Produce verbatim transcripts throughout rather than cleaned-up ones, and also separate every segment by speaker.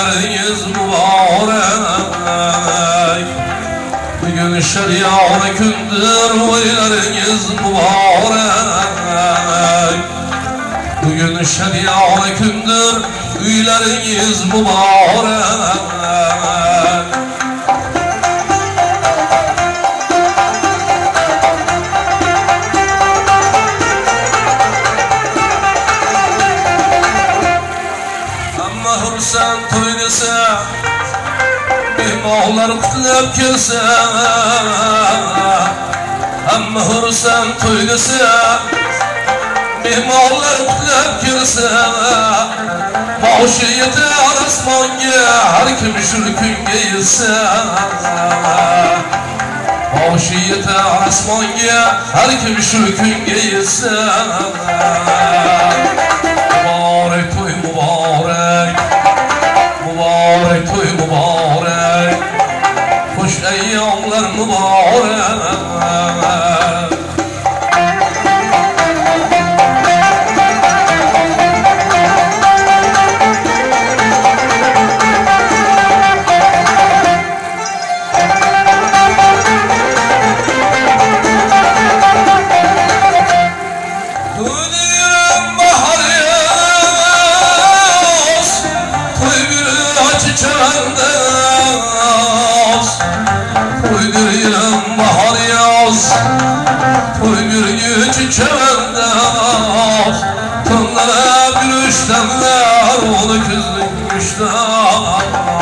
Speaker 1: Uylarınız mübarek. Bugün şeriyane gündür, uylarınız mübarek. Bugün şeriyane gündür, uylarınız mübarek. Sen toynasa, mehmonlar qutlab kelsa, hamma hursan toynasa, mehmonlar qutlab kelsa, boshi yetar osmonga, har kim shu kunga yetsa. Boshi yetar osmonga, har kim shu kunga yetsa. Muborak to'y muborak. Muborak to'y muborak, xush ayyomlar muborak. Uyduruyorum bahar yaz, uyduruyor çiçeğimden. Tonlara gülüştenler, onu kızmışlar.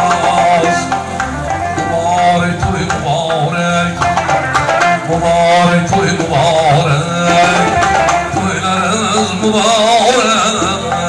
Speaker 1: Mübarek toy mübarek, mübarek toy mübarek, toylarınız mübarek.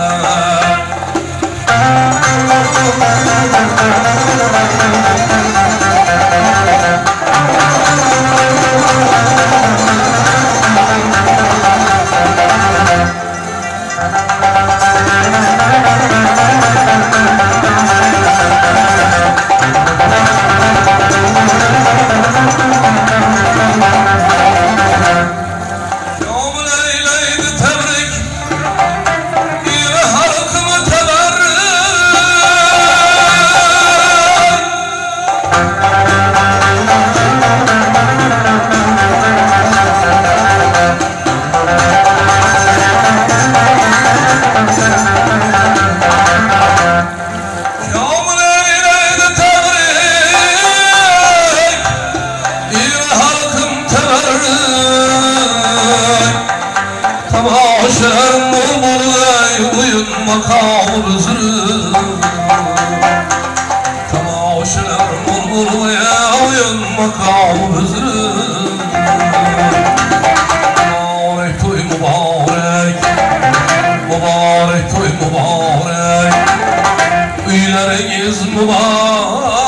Speaker 1: Makamı üzülür, tamaşalar murmurluya oyun makamı üzülür. Mübarek toy mübarek, mübarek toy mübarek, uylarınız mübarek.